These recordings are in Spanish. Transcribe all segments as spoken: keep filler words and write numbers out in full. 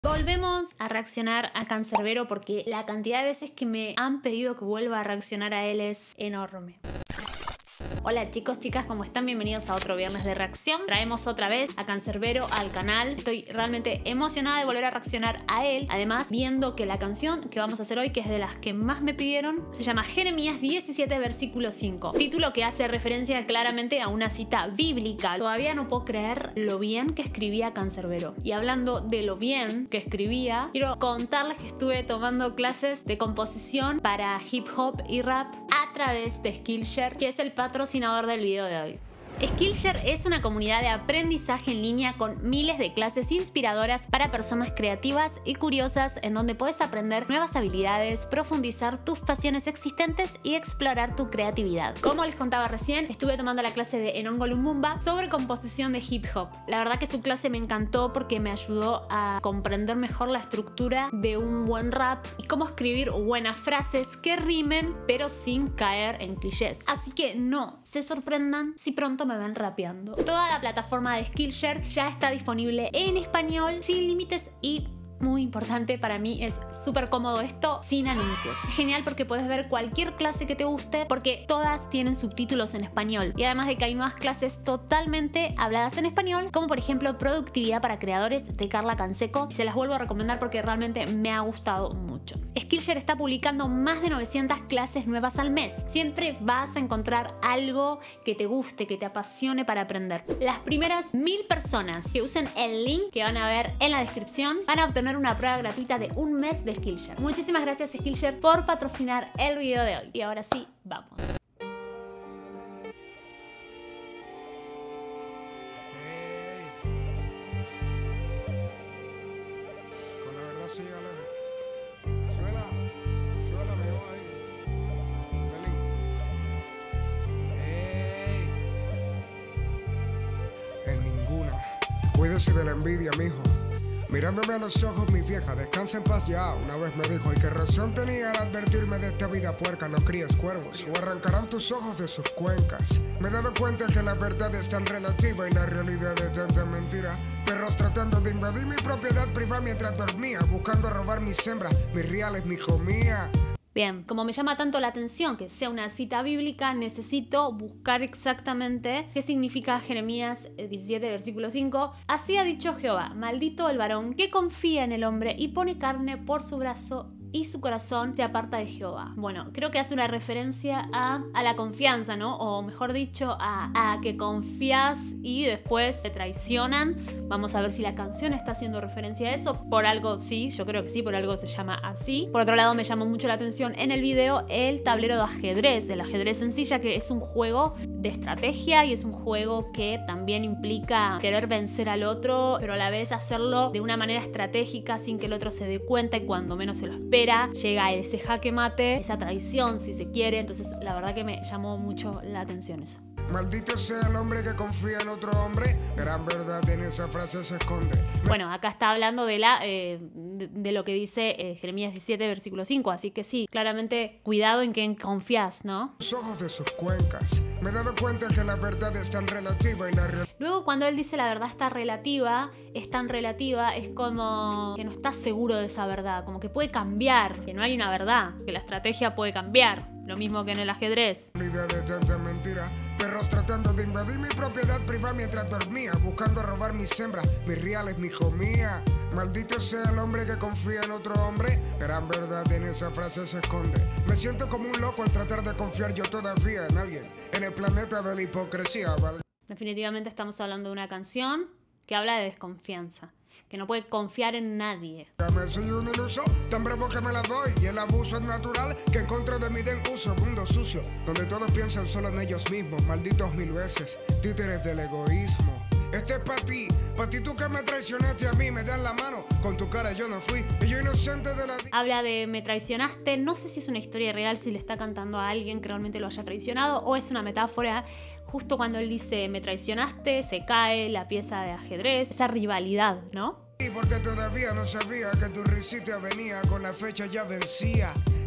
Volvemos a reaccionar a Cancerbero porque la cantidad de veces que me han pedido que vuelva a reaccionar a él es enorme. Hola chicos, chicas, ¿cómo están? Bienvenidos a otro viernes de reacción. Traemos otra vez a Cancerbero al canal. Estoy realmente emocionada de volver a reaccionar a él. Además, viendo que la canción que vamos a hacer hoy, que es de las que más me pidieron, se llama Jeremías diecisiete, versículo cinco. Título que hace referencia claramente a una cita bíblica. Todavía no puedo creer lo bien que escribía Cancerbero. Y hablando de lo bien que escribía, quiero contarles que estuve tomando clases de composición para hip hop y rap a través de Skillshare, que es el patrocinador del video de hoy. Skillshare es una comunidad de aprendizaje en línea con miles de clases inspiradoras para personas creativas y curiosas en donde puedes aprender nuevas habilidades, profundizar tus pasiones existentes y explorar tu creatividad. Como les contaba recién, estuve tomando la clase de Enongo Lumumba sobre composición de hip hop. La verdad que su clase me encantó porque me ayudó a comprender mejor la estructura de un buen rap y cómo escribir buenas frases que rimen pero sin caer en clichés. Así que no se sorprendan si pronto me ven rapeando. Toda la plataforma de Skillshare ya está disponible en español, sin límites y, muy importante para mí, es súper cómodo esto, sin anuncios. Es genial porque puedes ver cualquier clase que te guste porque todas tienen subtítulos en español. Y además de que hay nuevas clases totalmente habladas en español, como por ejemplo Productividad para Creadores de Carla Canseco. Y se las vuelvo a recomendar porque realmente me ha gustado mucho. Skillshare está publicando más de novecientas clases nuevas al mes. Siempre vas a encontrar algo que te guste, que te apasione para aprender. Las primeras mil personas que usen el link que van a ver en la descripción van a obtener una prueba gratuita de un mes de Skillshare. Muchísimas gracias Skillshare por patrocinar el video de hoy. Y ahora sí, vamos. Hey. Con la verdad sí, Alejo. Súbela, súbela, me llevo ahí. Pelín. Hey. En ninguna. Cuídese de la envidia, mijo. Mirándome a los ojos, mi vieja, descansa en paz ya. Una vez me dijo, ¿y qué razón tenía al advertirme de esta vida puerca? No críes cuervos, o arrancarán tus ojos de sus cuencas. Me he dado cuenta que la verdad es tan relativa y la realidad es tanta mentira. Perros tratando de invadir mi propiedad privada mientras dormía, buscando robar mis hembras, mis reales, mi comida. Bien, como me llama tanto la atención que sea una cita bíblica, necesito buscar exactamente qué significa Jeremías diecisiete, versículo cinco. Así ha dicho Jehová, maldito el varón que confía en el hombre y pone carne por su brazo y su corazón se aparta de Jehová. Bueno, creo que hace una referencia a, a la confianza, ¿no? O mejor dicho, a, a que confías y después te traicionan. Vamos a ver si la canción está haciendo referencia a eso. Por algo sí, yo creo que sí, por algo se llama así. Por otro lado, me llamó mucho la atención en el video el tablero de ajedrez, el ajedrez sencilla, que es un juego de estrategia y es un juego que también implica querer vencer al otro, pero a la vez hacerlo de una manera estratégica sin que el otro se dé cuenta y cuando menos se lo espera llega ese jaque mate, esa traición si se quiere. Entonces la verdad que me llamó mucho la atención eso. Maldito sea el hombre que confía en otro hombre. Gran verdad en esa frase se esconde. Bueno, acá está hablando de, la, eh, de, de lo que dice eh, Jeremías diecisiete, versículo cinco. Así que sí, claramente cuidado en quién confías, ¿no? Los ojos de sus cuencas. Me he dado cuenta que la verdad es tan relativa y la realidad. Luego cuando él dice la verdad está relativa, es tan relativa, es como que no estás seguro de esa verdad, como que puede cambiar, que no hay una verdad, que la estrategia puede cambiar. Lo mismo que en el ajedrez. De tanta mentira, perros tratando de invadir mi propiedad privada mientras dormía, buscando robar mis hembras, mis reales, mi comida. Maldito sea el hombre que confía en otro hombre. Gran verdad en esa frase se esconde. Me siento como un loco al tratar de confiar yo todavía en alguien, en el planeta de la hipocresía, ¿vale? Definitivamente estamos hablando de una canción que habla de desconfianza, que no puede confiar en nadie. Soy un iluso, tan bravo que me la doy. Y el abuso es natural, que en contra de mí den uso. Mundo sucio, donde todos piensan solo en ellos mismos. Malditos mil veces, títeres del egoísmo. Este es pa' ti, pa' ti tú que me traicionaste a mí. Me das la mano, con tu cara yo no fui. Y yo inocente de la... Habla de me traicionaste, no sé si es una historia real, si le está cantando a alguien que realmente lo haya traicionado o es una metáfora. Justo cuando él dice me traicionaste, se cae la pieza de ajedrez, esa rivalidad, ¿no? Porque todavía no sabía que tu risita venía con la fecha ya vencía.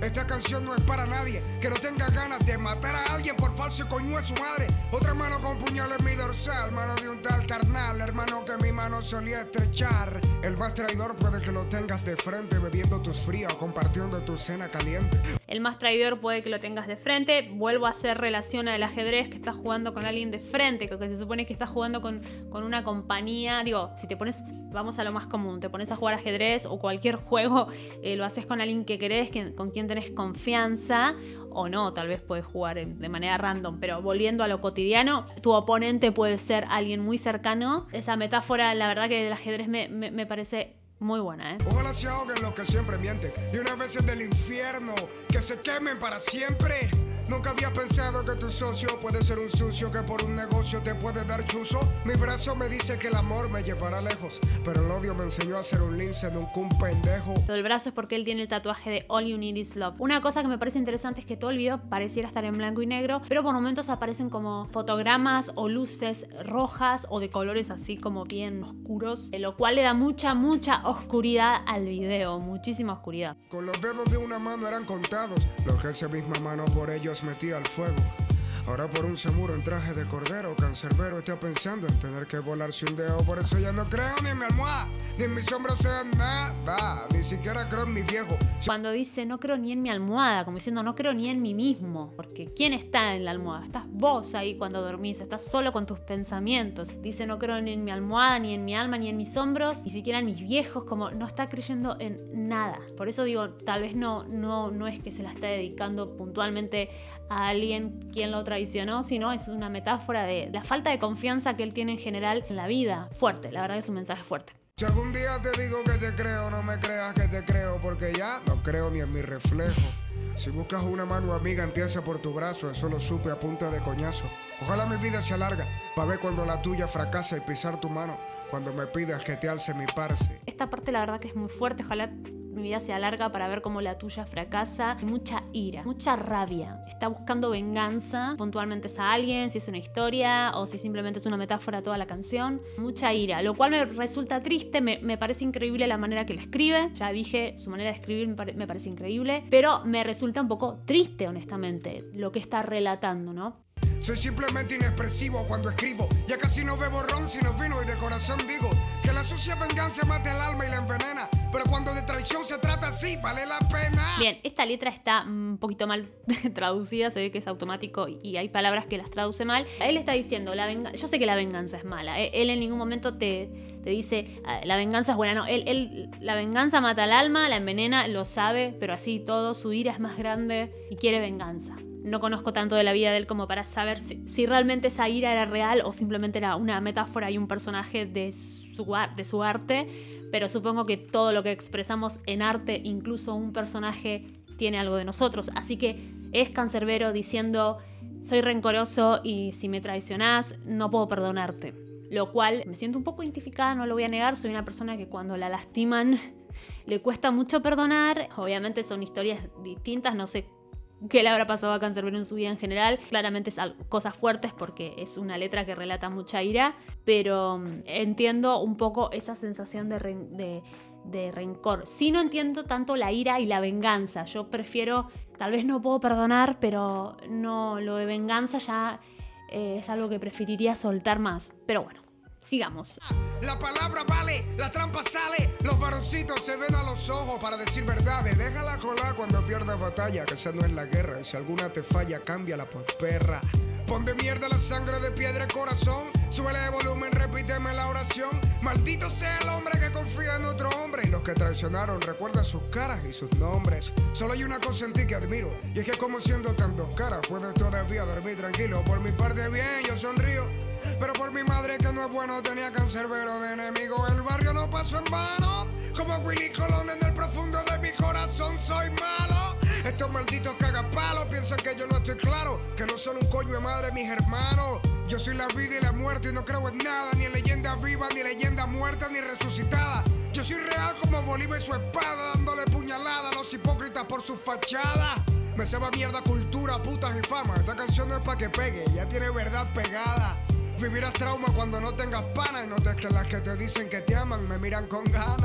Esta canción no es para nadie que no tenga ganas de matar a alguien por falso coño de su madre. Otra mano con puñal en mi dorsal, mano de un tal carnal, hermano que mi mano solía estrechar. El más traidor puede que lo tengas de frente, bebiendo tus frías o compartiendo tu cena caliente. El más traidor puede que lo tengas de frente. Vuelvo a hacer relación al ajedrez, que estás jugando con alguien de frente, que se supone que estás jugando con, con una compañía. Digo, si te pones, vamos a lo más común, te pones a jugar ajedrez o cualquier juego, eh, lo haces con alguien que querés, que, con quien tenés confianza, o no, tal vez puedes jugar de manera random, pero volviendo a lo cotidiano, tu oponente puede ser alguien muy cercano. Esa metáfora, la verdad que del ajedrez me, me, me parece muy buena, ¿eh? Ojalá se ahoguen los que siempre mienten y unas veces del infierno que se quemen para siempre. Nunca había pensado que tu socio puede ser un sucio que por un negocio te puede dar chuzo. Mi brazo me dice que el amor me llevará lejos, pero el odio me enseñó a ser un lince, nunca un pendejo. Lo del brazo es porque él tiene el tatuaje de All You Need Is Love. Una cosa que me parece interesante es que todo el video pareciera estar en blanco y negro, pero por momentos aparecen como fotogramas o luces rojas o de colores así como bien oscuros, lo cual le da mucha, mucha oscuridad al video, muchísima oscuridad. Con los dedos de una mano eran contados los que esa misma mano por ellos metía al fuego. Ahora por un seguro en traje de cordero, cancerbero está pensando en tener que volarse un dedo. Por eso ya no creo ni en mi almohada, ni en mis hombros sea nada, ni siquiera creo en mi viejo. Cuando dice no creo ni en mi almohada, como diciendo no creo ni en mí mismo, porque ¿quién está en la almohada? Estás vos ahí cuando dormís, estás solo con tus pensamientos. Dice no creo ni en mi almohada, ni en mi alma, ni en mis hombros, ni siquiera en mis viejos, como no está creyendo en nada. Por eso digo, tal vez no, no, no es que se la está dedicando puntualmente a alguien quien lo traicionó, sino es una metáfora de la falta de confianza que él tiene en general en la vida. Fuerte, la verdad que es un mensaje fuerte. Si algún día te digo que te creo, no me creas que te creo, porque ya no creo ni en mi reflejo. Si buscas una mano amiga, empieza por tu brazo, eso lo supe a punta de coñazo. Ojalá mi vida sea larga, para ver cuando la tuya fracasa y pisar tu mano, cuando me pidas que te alce mi parce. Esta parte la verdad que es muy fuerte, ojalá mi vida sea larga para ver cómo la tuya fracasa. Mucha ira, mucha rabia. Está buscando venganza, puntualmente es a alguien, si es una historia o si simplemente es una metáfora toda la canción. Mucha ira, lo cual me resulta triste, me, me parece increíble la manera que la escribe. Ya dije, su manera de escribir me, pare, me parece increíble, pero me resulta un poco triste, honestamente, lo que está relatando, ¿no? Soy simplemente inexpresivo cuando escribo. Ya casi no bebo ron sino vino y de corazón digo que la sucia venganza mate al alma y la envenena. Pero cuando de traición se trata así, vale la pena. Bien, esta letra está un poquito mal traducida, se ve que es automático y hay palabras que las traduce mal. Él está diciendo, la venganza, yo sé que la venganza es mala. Él en ningún momento te, te dice, la venganza es buena. No, él, él, la venganza mata al alma, la envenena, lo sabe, pero así todo, su ira es más grande y quiere venganza. No conozco tanto de la vida de él como para saber si, si realmente esa ira era real o simplemente era una metáfora y un personaje de su, de su arte, pero supongo que todo lo que expresamos en arte, incluso un personaje, tiene algo de nosotros. Así que es cancerbero diciendo, soy rencoroso y si me traicionás no puedo perdonarte. Lo cual me siento un poco identificada, no lo voy a negar, soy una persona que cuando la lastiman le cuesta mucho perdonar. Obviamente son historias distintas, no sé qué le habrá pasado a Cancerbero en su vida en general. Claramente es algo, cosas fuertes porque es una letra que relata mucha ira, pero um, entiendo un poco esa sensación de, re, de, de rencor. Sí, no entiendo tanto la ira y la venganza. Yo prefiero, tal vez no puedo perdonar, pero no, lo de venganza ya eh, es algo que preferiría soltar más. Pero bueno, sigamos. La palabra vale, la trampa sale, los varoncitos se ven a los ojos para decir verdades. Déjala colar cuando pierdas batalla, que esa no es la guerra. Y si alguna te falla, cámbiala por perra. Pon de mierda la sangre de piedra y corazón. Súbele de volumen, repíteme la oración. Maldito sea el hombre que confía en otro hombre. Y los que traicionaron, recuerda sus caras y sus nombres. Solo hay una cosa en ti que admiro, y es que como siendo tan dos caras, puedes todavía dormir tranquilo. Por mi parte bien, yo sonrío, pero por mi madre que no es bueno tenía cancerbero de enemigo. El barrio no pasó en vano, como Willy Colón en el profundo de mi corazón soy malo. Estos malditos cagapalos piensan que yo no estoy claro, que no son un coño de madre mis hermanos. Yo soy la vida y la muerte y no creo en nada, ni en leyenda viva, ni leyenda muerta, ni resucitada. Yo soy real como Bolívar y su espada, dándole puñalada a los hipócritas por sus fachadas. Me sabe mierda cultura, putas y fama. Esta canción no es pa' que pegue, ya tiene verdad pegada. Vivirás trauma cuando no tengas pana y notes que las que te dicen que te aman me miran con ganas.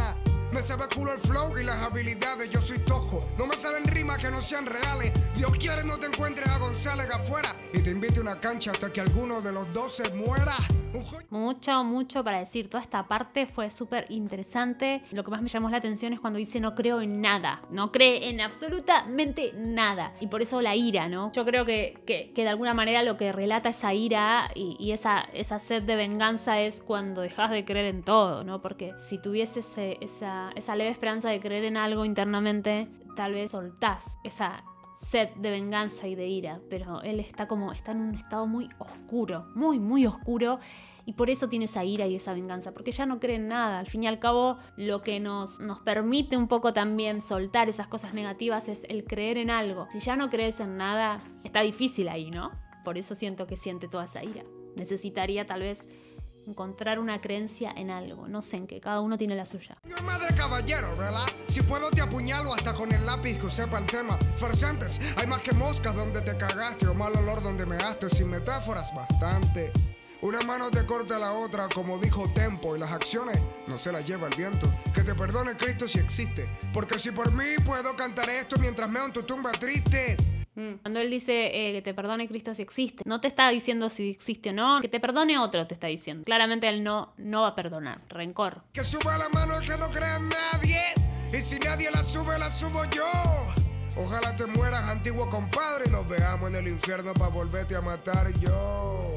Me sabe culo el flow y las habilidades, yo soy tosco. No me salen rimas que no sean reales. Dios quiere no te encuentres a González afuera y te invite a una cancha hasta que alguno de los dos se muera. Mucho, mucho para decir. Toda esta parte fue súper interesante. Lo que más me llamó la atención es cuando dice no creo en nada. No cree en absolutamente nada. Y por eso la ira, ¿no? Yo creo que, que, que de alguna manera lo que relata esa ira y, y esa, esa sed de venganza es cuando dejas de creer en todo, ¿no? Porque si tuvieses ese, esa, esa leve esperanza de creer en algo internamente, tal vez soltás esa sed de venganza y de ira, pero él está como, está en un estado muy oscuro, muy, muy oscuro, y por eso tiene esa ira y esa venganza, porque ya no cree en nada. Al fin y al cabo, lo que nos, nos permite un poco también soltar esas cosas negativas es el creer en algo. Si ya no crees en nada, está difícil ahí, ¿no? Por eso siento que siente toda esa ira. Necesitaría tal vez encontrar una creencia en algo, no sé en qué, cada uno tiene la suya. No es madre caballero, ¿verdad? Si puedo te apuñalo hasta con el lápiz que sepa el tema. Farsantes, hay más que moscas donde te cagaste o mal olor donde measte, sin metáforas, bastante. Una mano te corta la otra, como dijo Tempo, y las acciones no se las lleva el viento. Que te perdone Cristo si existe, porque si por mí puedo cantar esto mientras meo en tu tumba triste. Cuando él dice eh, que te perdone Cristo si existe, no te está diciendo si existe o no, que te perdone otro te está diciendo. Claramente él no, no va a perdonar, rencor. Que suba la mano el que no crea en nadie, y si nadie la sube, la subo yo. Ojalá te mueras, antiguo compadre, y nos veamos en el infierno para volverte a matar yo.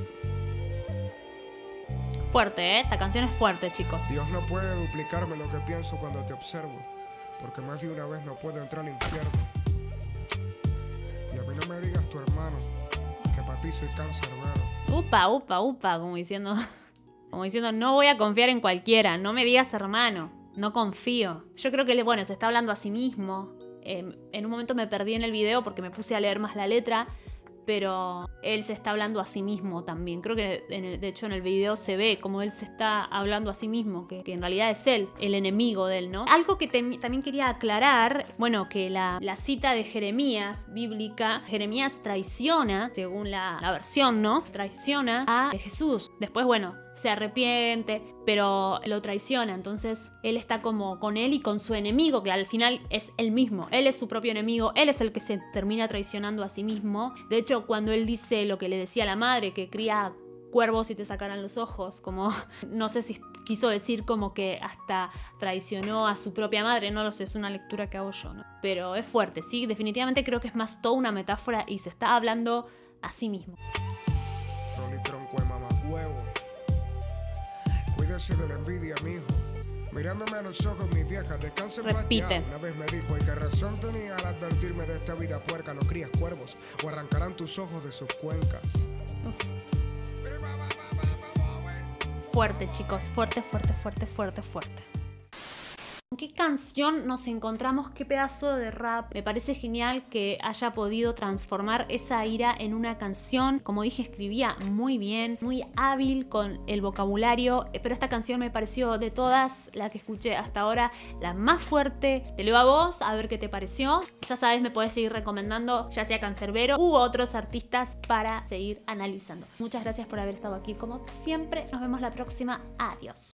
Fuerte, ¿eh? Esta canción es fuerte, chicos. Dios no puede duplicarme lo que pienso cuando te observo, porque más de una vez no puedo entrar al infierno. Y a mí no me digas tu hermano, que para ti soy cancerbero. Upa, upa, upa, como diciendo, como diciendo, no voy a confiar en cualquiera, no me digas hermano, no confío. Yo creo que, bueno, se está hablando a sí mismo. Eh, en un momento me perdí en el video porque me puse a leer más la letra, pero él se está hablando a sí mismo también. Creo que en el, de hecho en el video se ve como él se está hablando a sí mismo, que, que en realidad es él, el enemigo de él, ¿no? Algo que te, también quería aclarar, bueno, que la, la cita de Jeremías bíblica, Jeremías traiciona, según la, la versión, ¿no? Traiciona a Jesús. Después, bueno, se arrepiente, pero lo traiciona. Entonces él está como con él y con su enemigo, que al final es él mismo. Él es su propio enemigo, él es el que se termina traicionando a sí mismo. De hecho, cuando él dice lo que le decía a la madre, que cría cuervos y te sacarán los ojos, como no sé si quiso decir como que hasta traicionó a su propia madre, no lo sé, es una lectura que hago yo, ¿no? Pero es fuerte, sí, definitivamente creo que es más toda una metáfora y se está hablando a sí mismo. Tronco de mamahuevo. Cuídese de la envidia, mijo. Mirándome a los ojos, mi vieja, descanse en paz. Repite. Una vez me dijo, y qué razón tenía al advertirme de esta vida puerca, no crías cuervos o arrancarán tus ojos de sus cuencas. Uf. Fuerte, chicos, fuerte, fuerte, fuerte, fuerte, fuerte. ¿Con qué canción nos encontramos? ¿Qué pedazo de rap? Me parece genial que haya podido transformar esa ira en una canción. Como dije, escribía muy bien, muy hábil con el vocabulario, pero esta canción me pareció de todas las que escuché hasta ahora la más fuerte. Te leo a vos, a ver qué te pareció. Ya sabes, me podés seguir recomendando, ya sea Cancerbero u otros artistas, para seguir analizando. Muchas gracias por haber estado aquí como siempre. Nos vemos la próxima. Adiós.